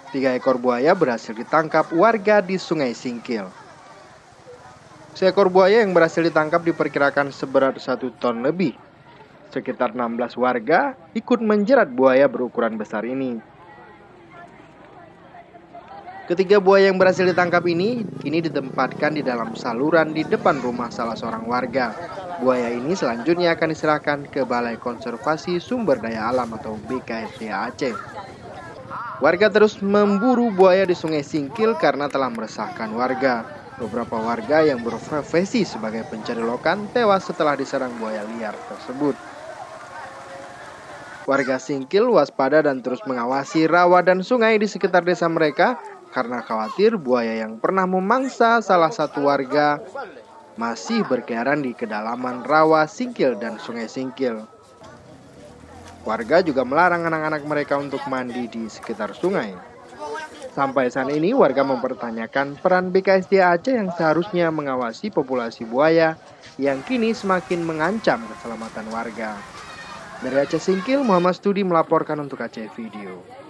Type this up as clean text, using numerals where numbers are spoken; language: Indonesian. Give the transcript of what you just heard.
3 ekor buaya berhasil ditangkap warga di Sungai Singkil. Seekor buaya yang berhasil ditangkap diperkirakan seberat 1 ton lebih. Sekitar 16 warga ikut menjerat buaya berukuran besar ini. Ketiga buaya yang berhasil ditangkap ini kini ditempatkan di dalam saluran di depan rumah salah seorang warga. Buaya ini selanjutnya akan diserahkan ke Balai Konservasi Sumber Daya Alam atau BKSDA Aceh. Warga terus memburu buaya di Sungai Singkil karena telah meresahkan warga. Beberapa warga yang berprofesi sebagai pencari lokan tewas setelah diserang buaya liar tersebut. Warga Singkil waspada dan terus mengawasi rawa dan sungai di sekitar desa mereka karena khawatir buaya yang pernah memangsa salah satu warga masih berkeliaran di kedalaman rawa Singkil dan Sungai Singkil. Warga juga melarang anak-anak mereka untuk mandi di sekitar sungai. Sampai saat ini warga mempertanyakan peran BKSDA Aceh yang seharusnya mengawasi populasi buaya yang kini semakin mengancam keselamatan warga. Dari Aceh Singkil, Muhammad Studi melaporkan untuk Aceh Video.